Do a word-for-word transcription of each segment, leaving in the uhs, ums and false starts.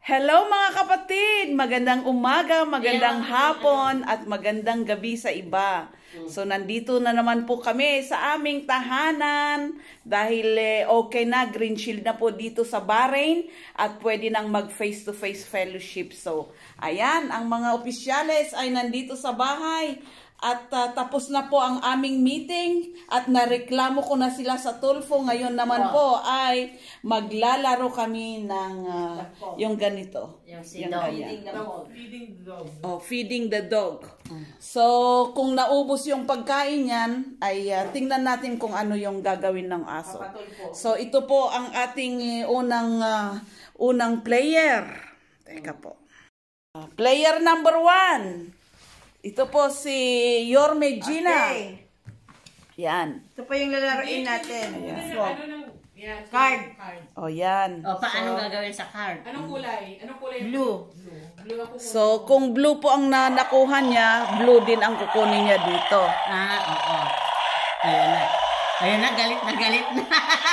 Hello mga kapatid! Magandang umaga, magandang hapon, at magandang gabi sa iba. So nandito na naman po kami sa aming tahanan dahil eh, okay na, green shield na po dito sa Bahrain at pwede nang mag face-to-face fellowship. So ayan, ang mga opisyales ay nandito sa bahay. At uh, tapos na po ang aming meeting at nareklamo ko na sila sa Tulfo. Ngayon naman po ay maglalaro kami ng uh, yung ganito. Yung si yung dog. Feeding the dog. Feeding the dog. Oh, feeding the dog. Mm. So, kung naubos yung pagkain yan, ay uh, tingnan natin kung ano yung gagawin ng aso. So, ito po ang ating uh, unang uh, unang player. Teka po. Uh, player number one. Ito po si Yorme Gina. Okay. Yan. Ito po yung lalaroin natin. Ayan. Ano ng yeah, card. card. O yan. O paano so, gagawin sa card? Anong kulay? Anong kulay? Blue. Blue. Blue ako. So kung blue po ang na nakuha niya, blue din ang kukunin niya dito. Ah, oo. Ayun na. Ayun na, galit na galit na.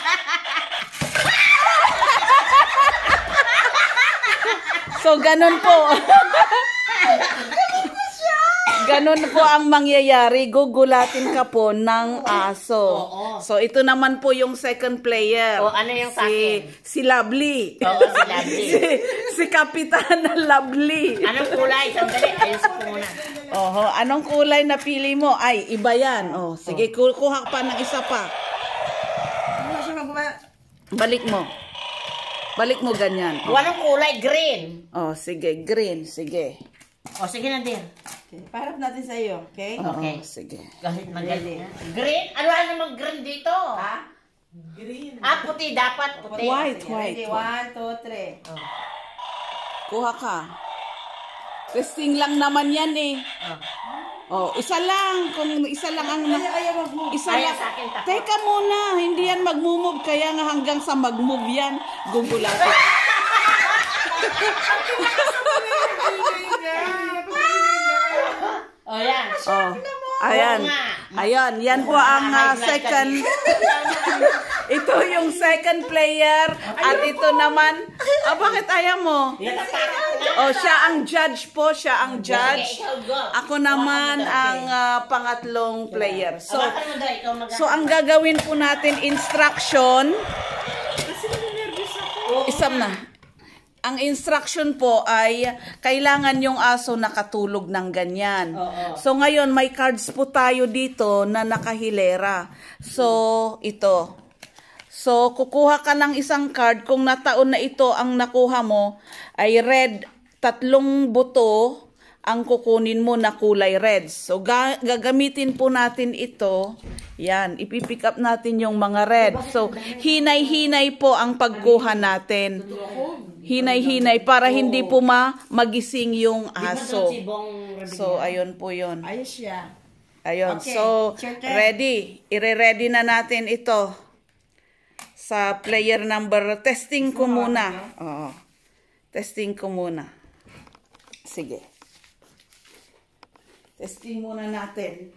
So ganun po. Ganun po ang mangyayari, gugulatin ka po ng aso. Oo. So ito naman po yung second player. O ano yung si, second? si Lovely. Oo, si Lovely. si, si Kapitana Lovely. Anong kulay? Sandali, ayos ko muna. Oho, anong kulay na pili mo? Ay, iba yan. Oh, sige, oh. Kuha pa ng isa pa. Balik mo. Balik mo ganyan. Oh. Anong kulay? Green. Oh, sige, green, sige. O, sige na din. Okay. Parap natin sa iyo, okay? Oo, Okay. sige. Galit na galit. Green? Ano ano namang green dito? Ha? Green. Ah, puti. Dapat puti. White, Sige, white. ready? One, two, three. Oh. Kuha ka. Testing lang naman yan eh. Oh. Oh, isa lang. Kung isa lang ang... Ayaw, ayaw, mag-move. Isa Ayaw lang. sa akin, takot. Teka muna. Hindi yan mag-move. Kaya nga hanggang sa mag-move yan, gugulatin. O, yan. Oh, ayan. Ayan, yan po ang uh, second. Ito yung second player. At ito naman, ah, bakit ayaw mo? Oh, siya ang judge po, siya ang judge. Ako naman ang uh, pangatlong player. So, so ang gagawin po natin, instruction. Isam na. Ang instruction po ay kailangan yung aso nakatulog ng ganyan. Oo. So ngayon may cards po tayo dito na nakahilera. So ito. So kukuha ka ng isang card. Kung nataon na ito ang nakuha mo ay red, tatlong buto ang kukunin mo na kulay red. So ga gagamitin po natin ito. Yan, ipipick up natin yung mga red. So hinay-hinay po ang pagkuha natin. Hinay-hinay para hindi po ma magising yung aso. So, ayun po yun. Ayos siya. Ayun. Okay. So, ready. Ire-ready na natin ito. Sa player number. Testing ko muna. Oo. Testing ko muna. Sige. Testing muna natin.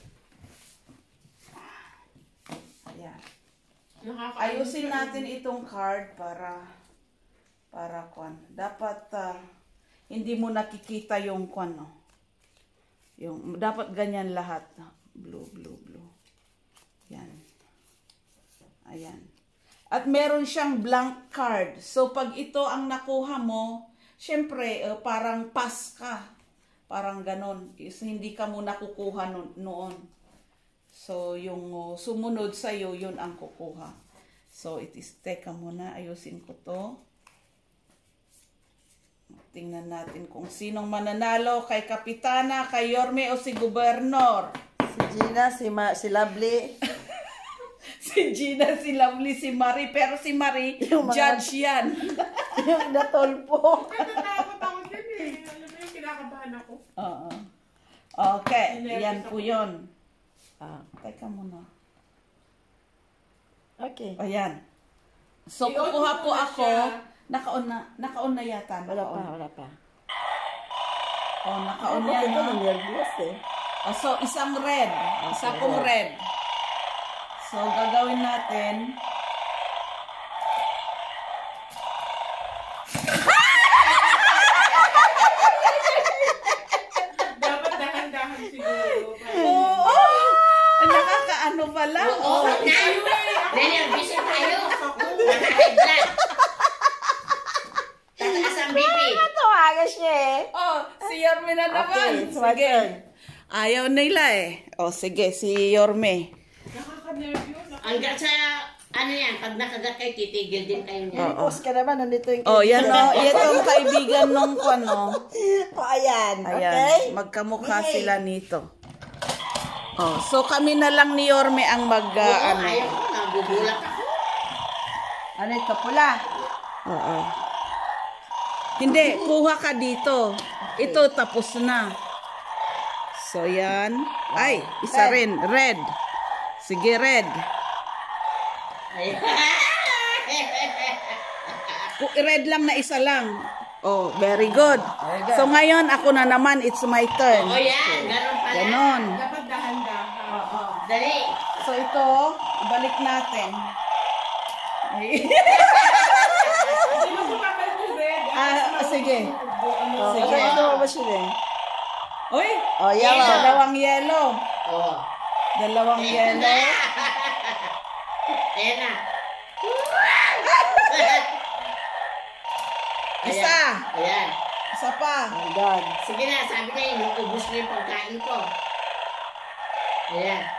Ayan. Ayusin natin itong card para... Para kwan. Dapat uh, hindi mo nakikita yung kwan, no? Yung, dapat ganyan lahat. Blue, blue, blue. Yan. Ayan. At meron siyang blank card. So, pag ito ang nakuha mo, syempre, uh, parang pass ka. Parang ganon. Is, hindi ka muna kukuha no noon. So, yung uh, sumunod sa'yo, yun ang kukuha. So, it is, teka muna, ayusin ko to. Tingnan natin kung sinong mananalo, kay Kapitana, kay Yorme o si Gobernador. Si Gina, si, Ma si Lovely. Si Gina, si Lovely, si Marie. Pero si Marie, yung judge mga... yan. Yung natolpo. Natatakot ako din eh. Alam mo yung kinakabahan ako. Oo. Okay, yan po yun. Ah, teka muna. Okay. Ayan. So, kukuha po ako. Naka-on na, naka-on na yata. Wala pa, wala pa. Oh, naka-on yan. Ito, nervous eh. Oh, so, isang red. Isa pong red. So, gagawin natin. mo pala. Oo, Oh. tayo eh. Dali, busy tayo. Nakahigh blood. Tataas ang B P. Tawagan siya eh. Oh, si Yorme na naman. Okay, it's my Sige. turn. Ayaw nila eh. Oh, sige, si Yorme. Nakaka-nervyos. Hanggang sa, ano yan, pag nakagat kayo, titigil din kayo niyan. Post ka naman, nandito yung Oh, yan oh. Itong kaibigan nung ano. Oh, ayan. Ayan, Okay? magkamukha Okay. sila nito. Oh, so kami na lang ni Yorme ang mag uh, Oo, ano. ayaw ko, nabubulak ako. Ano ito, pula? Oo. Hindi, kuha ka dito. Ito tapos na. So yan. Ay, isa Red. rin, red. Sige, red. Ayan. Ku- Red lang na isa lang. Oh, very good. Very good. So ngayon ako na naman, it's my turn. O yan, ganun pala. Ganon. Dapat dahan-dahan. Oo, dali. So ito, ibalik natin. Ay. Hindi mo sumapalit yung red. Ah, sige. Oh, Sige. sige. Ito ba siya eh? Uy, Oh, yellow. dalawang yellow. Oo. Dalawang yellow. Ayan na. Isa. Ayan. Isa pa. Oh my God. Sige na, sabi na yun, ubus na yung pagkain ko. Ayan.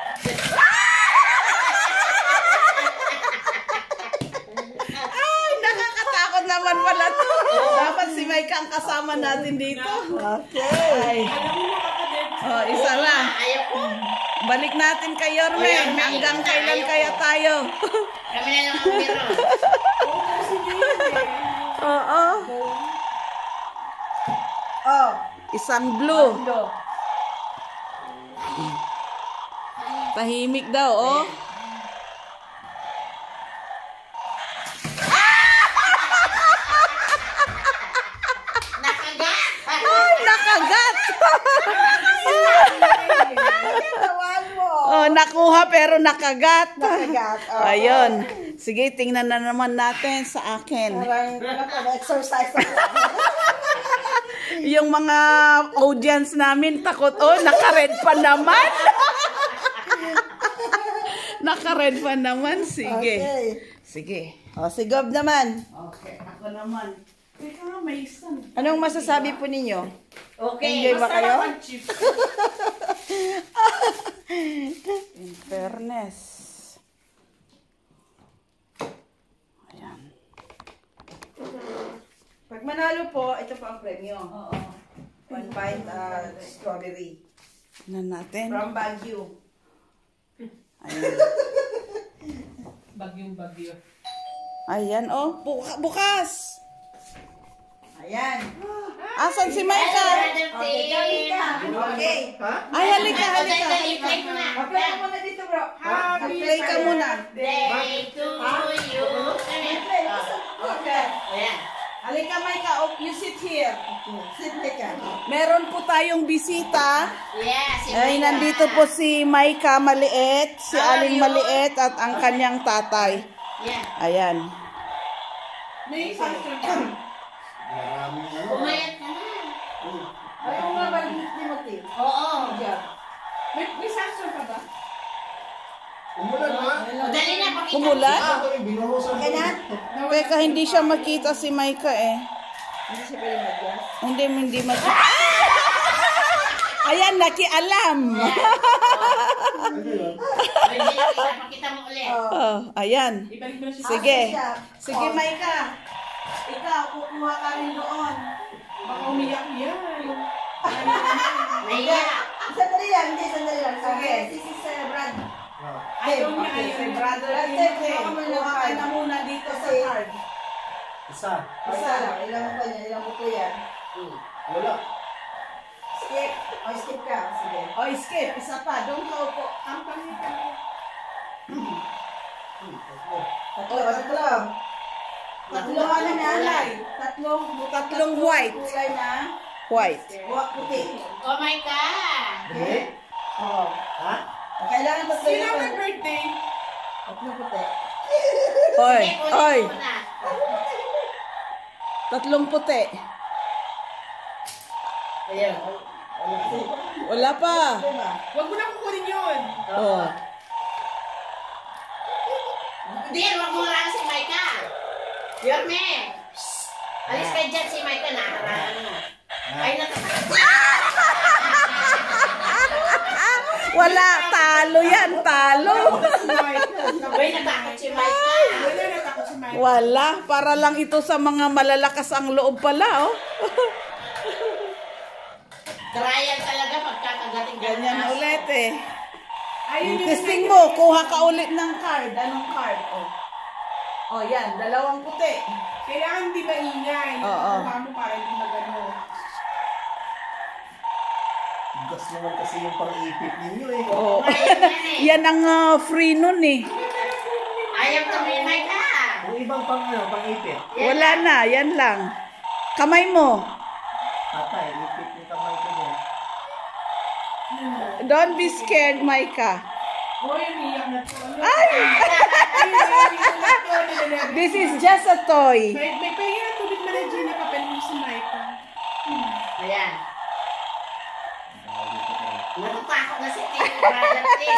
Ay, nakakatakot naman pala to. Dapat si Mike ang kasama natin dito. Okay. Ay. Alam mo, nakaka-nervyos. Oh, isa lang. Ayaw ko. Balik natin kay Yorme. Oh, Yorme. Hanggang Isa, kailan ayoko. kaya tayo? Kami na lang ang meron. Oo, sige eh. Oo. Oh. Isang blue. Blue. Tahimik daw, oh. Nakagat! Ay, nakagat. Tawag mo. Oh, nakuha pero nakagat. Nakagat. Oh. Ayun. Sige, tingnan na naman natin sa akin. Parang ano pa, exercise na. Yung mga audience namin takot, oh, naka-red pa naman. Naka-red pa naman. Sige. Okay. Sige. Oh, si Gob naman. Okay, ako naman. Teka nga, may isang. Anong masasabi po ninyo? Okay. Enjoy ba kayo? Masarap ang chips. In fairness. Ayan. Pag manalo po, ito po ang premyo. Oo. One pint uh, strawberry. Tingnan natin. From Baguio. Ayan. Bagyong bagyo. Ayan, oh. Buka- bukas. Ayan. Asan si Micah? Okay, galing ka. Okay. Ay, halika, halika. Play ko na. Okay, ka muna dito, bro. Mag-play ka muna. Day to you. Play. Okay. Ayan. Halika, Micah. Oh, you sit here. Sit ka. Meron po tayong bisita. Yeah, si Ay, Micah. nandito po si Micah Maliit, si Aling Maliit at ang kanyang tatay. Yeah. Ayan. May sanction ka. Umayat ka na. Ayaw nga ba ni Timothy? Oo. May, may sanction ka ba? Umulan ha? O, dali na, pakita. Umulan? Ah, ito yung binuhusan Okay na? Teka, hindi siya makita si Micah eh. Hindi siya pwede mag-gas. Hindi, hindi makita. Ayan, nakialam. Ano yun? Pwede, pakita mo ulit. Oh, ayan. Ibalik mo na siya. Sige. siya. Sige, Micah. Ikaw, kukuha ka rin doon. Baka umiyak yan. Naiya. Sandali lang, hindi, sandali lang. Sige. This is uh, Brad. Ah, Ayaw niya, Okay, ayaw si niya. brother Brother, Timothy. kuha ka muna ng Kuha ka card. na muna dito sa Kasi- card. Isa. Isa lang, ilang pa niya, ilang buto yan. Wala. Skip. O, skip ka. Sige. O, skip. Isa pa. Doon ka upo. Ang pangit ka. Tatlo, tatlo. Tatlong ano na alay? Tatlong, tatlong white. Kulay na. White. Buwak puti. Oh my God. Hindi? Oo. Ha? Kailangan tatlo Sino yun. ang birthday? Tatlo puti. Oy, Sige, kunin oy. mo na. Tatlong puti. Ayan. Wala pa. Diba? Huwag mo na kukunin yun. Oh. Dear, wag mo lang si Maika. Yorme. Alis ka dyan si Maika na. Ano? Ay, natatakot. Wala, talo yan, talo. Uy, natakot si Maika. Wala natakot si Mike. Wala, para lang ito sa mga malalakas ang loob pala, oh. Trial talaga pagkakagating ka. Ganyan ulit eh. Ayun yung Testing mo, kuha ka ulit ng card. Anong card? Oh, oh yan, dalawang puti. Kailangan di ba ingay? Oo. Kuha mo para hindi magano. Gas naman kasi yung pang-ipit ninyo eh. Oh. Ayun yan eh. Yan ang ah, free nun eh. Ayaw to may Maika. Yung ibang pang ano, pang-ipit. Wala na, yan lang. Kamay mo. Patay, ipit yung kamay ko niya. Don't be scared, Maika. Oh, yung iyak na to. Ano? Ay! This is just a toy. May, may pahinga na tubig na rin dyan. Nakapel mo si Mike. Ayan. Natatakot na si Tim. Brother Tim.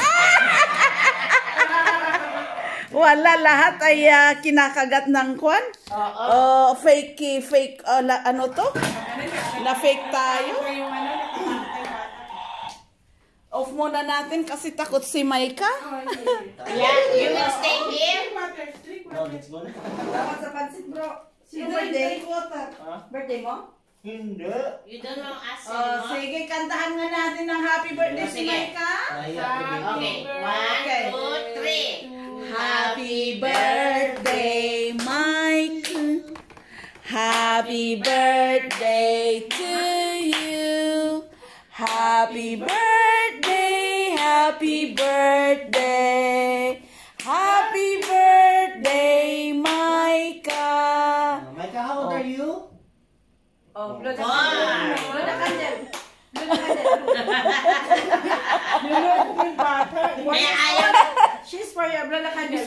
Wala, lahat ay ah, kinakagat ng kwan. Oo. Oh, fake, fake, ah, la- ano to? Na fake tayo. Ito yung ano, natatakot tayo bata. Off muna natin kasi takot si Maika. Oh, yun. Yeah, you will stay here. Water, drink No, water. let's go na. Dapat sa pansit, bro. Sino Drink, birthday? drink water. Birthday mo? Hindi. You don't know us Oh, anymore. sige, kantahan nga natin ng happy birthday si Sige. Maika. Kaya ko din. Okay, one, Okay. two, three. Happy birthday, Mike. Happy birthday to you. Happy birthday, happy birthday. Happy birthday, Micah. Uh, Micah, how old are you? Oh, blow the Four. candle. Blow the candle. Blow the candle. Niloloko yung bata. May ayaw. She's for you. Blow the candle.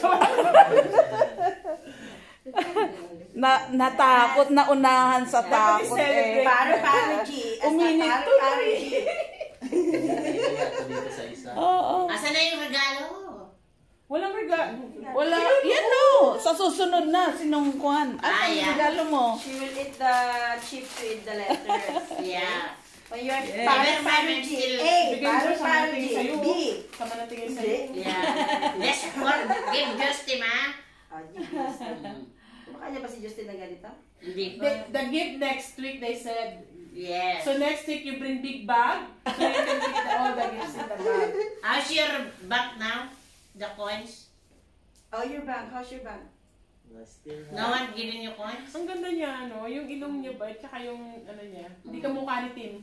Na natakot na unahan sa Dapat takot i-celebrate. eh. Paano, paano, G? As Uminit paano, tuloy. paano, G? Kaya ko dito sa isa. Oo. Asan na yung regalo? Walang regalo. Wala. Yan no. Sa susunod na. Sinong kwan? Ah, Ano yeah. yung regalo mo? She will eat the chip to eat the letters. Yeah. When you're Yeah. paano, Never paano, mind, G? still- A. Bigay Paano, mo sa paano, natin G? sa'yo. B. Sama natin yung G. sa'yo. Yeah. Let's forgive Justin, ha? Ah, G. Kumakain niya ba si Justin na ganito? Hindi ko. The, the gift next week, they said. Yes. So next week, you bring big bag. So you can get all the gifts in the bag. How's your bank now? The coins? Oh, your bank. How's your bank? Still No one giving you coins? Ang ganda niya, ano, yung ilong niya ba, tsaka yung, ano niya, hindi ka mukha ni Tim.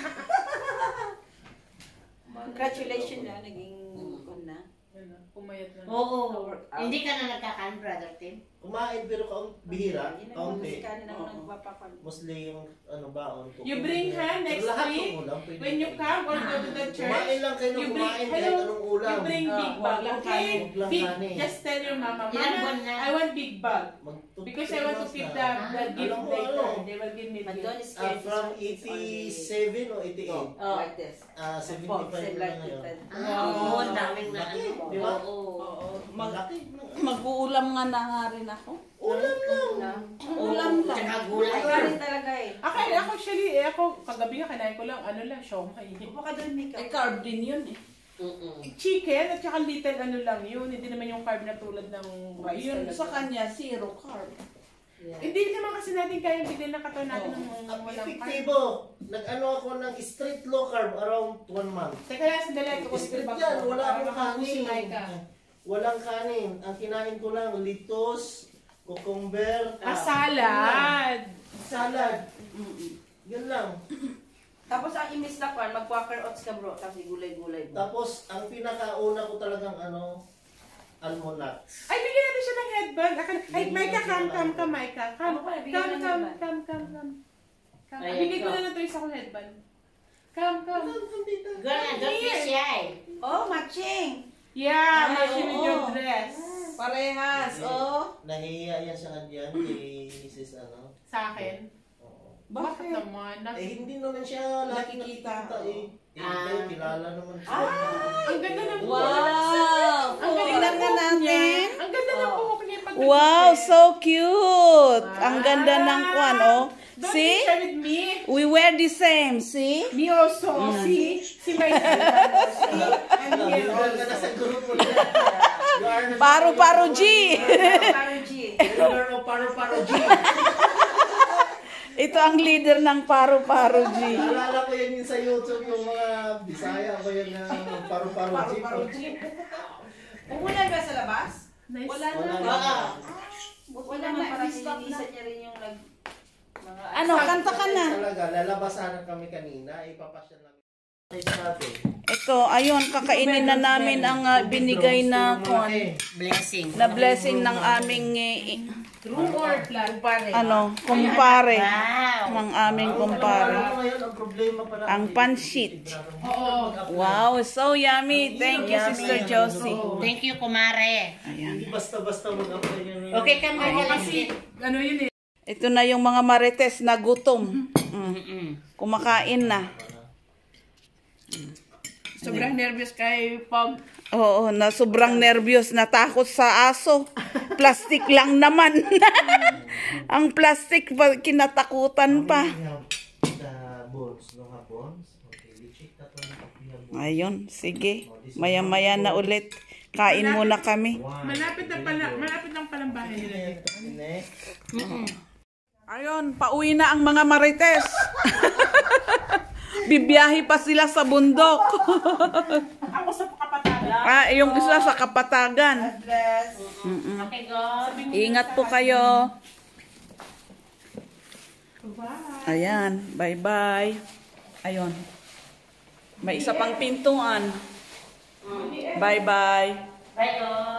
Congratulations na. Naging good na. Ano, pumayat na. Oo. Hindi ka na nagkakan, brother Tim? kumain pero kaun bihira, Yun ang mga kaunti. musikanin ang nagpapakon. Mostly yung ano baon. You bring her next Pero lahat ng week, ulam pwede when you kainin. come or go to the church, Kumain lang kayo ng you bring, kumain kahit hello, anong ulam. you bring big Ah, bag, wag lang okay? kanin, wag lang Big, kanin. just tell your mama, Ilan mama, buwan na? I want big bag. Mag- Because I want to keep the, na. the gift Alam mo, later. ano? They will give me But gift. don't is Ah, scared. from eighty-seven o eighty-eight? Oh, like this. Ah, seventy-five na Like ngayon. this. Ah, oo, ang daming na Laki, ano. di ba? Oo. Oo. Mag Laki. mag-uulam nga na nga rin ako. Ulam lang. Na. Ulam lang. Tsaka gulay. Ikaw rin talaga eh. Ako, ako actually, eh, ako, kagabi nga kinain ko lang, ano lang, siomay. Upo ka doon, Mika. Eh, carb din yun eh. Mm-mm. Chicken at saka little ano lang yun, hindi naman yung carb na tulad ng rice Yun talaga. sa kanya, zero carb. Yeah. Hindi naman kasi natin kaya bigyan ng katawan natin ng mga Ang walang carb. epektibo. Nag-ano ako ng strict low carb around one month. Teka lang, sandali ito ko Strict bag yan. ko. Wala Para akong makapusin, kanin. Micah. Walang kanin. Ang kinain ko lang, litos, cucumber, Ah, salad. salad. Yun lang. Tapos ang imis na kwan, mag-quaker oats ka bro, tapos gulay-gulay. Tapos, ang pinakauna ko talagang ano, almond nuts. Ay, bigyan natin siya ng headband. Akan, ay, Bigyan Micah, natin come, ng come, headband. come, Micah. Come, Ano pa, come, bigyan come, ng come, headband. come, come, come. Come. Ayan, Bigay ko go. na na ito isa kong headband. Come, come. Girl, don't be shy. Oh, matching! Yeah, Ay, matching with oo. your dress. Parehas, oh. Nahihiya yan siya nga dyan kay Missus ano. Sa akin. Oo. Bakit naman? Nak- Eh, hindi naman siya lagi Nakikita, nakikita eh. Eh, Ah. kayo, kilala naman siya. Ang ganda ng Wow! Ang ganda Tingnan ng nga buhok niya. natin. Ang ganda ng Wow, so cute. Ang ganda ng kwan, oh. Don't See? you share with me? We wear the same, see? Me also. See? Si my See? I'm here Ka na also. sa grupo nila. You are na- Paru-paru G. Paano, G? Leader of Paru-Paru G. Ito ang leader ng Paru-Paru G. Naalala ko yan yun sa YouTube, yung mga Bisaya ko yan na Paru-Paru G. Paano, G? Umulan ba sa labas? Nice. Wala na. Wala Wala na. Wala na. Parang nilinisan niya rin yung nag... Mga... Ano, kanta ka na. Talaga, lalabasan kami kanina, ipapasya namin. Natin. Ito, ayun, kakainin na namin ang ah, binigay na kwan, Blessing. na blessing ng aming eh, Room or plan? ano, kumpare. Wow. Ng aming kumpare. Ano ngayon, ang problema para Ang pansit. Oo. Wow, so yummy. Thank you, Sister Josie. Thank you, kumare. Hindi basta-basta mag-apply yun. Okay ka mo Kasi, ano yun eh. Ito na yung mga marites na gutom. Mm. Mm-mm. Kumakain na. Sobrang nervous kay Pog. Oo, na sobrang nervyos, natakot sa aso. Plastic lang naman. Ang plastic, pa- kinatakutan pa. The bones, no ha bones. Okay, i-check na to ng Ayun, sige. Maya-maya na ulit. Kain muna kami. Malapit na pala, malapit lang palang bahay nila. Ayun, pauwi na ang mga marites. Bibiyahe pa sila sa bundok. Ako sa kapatagan. Ah, yung isa sa Kapatagan. Bless. Okay, God. Ingat po kayo. Bye. Ayan, bye-bye. Ayun. May isa pang pintuan. Bye-bye. Bye, God.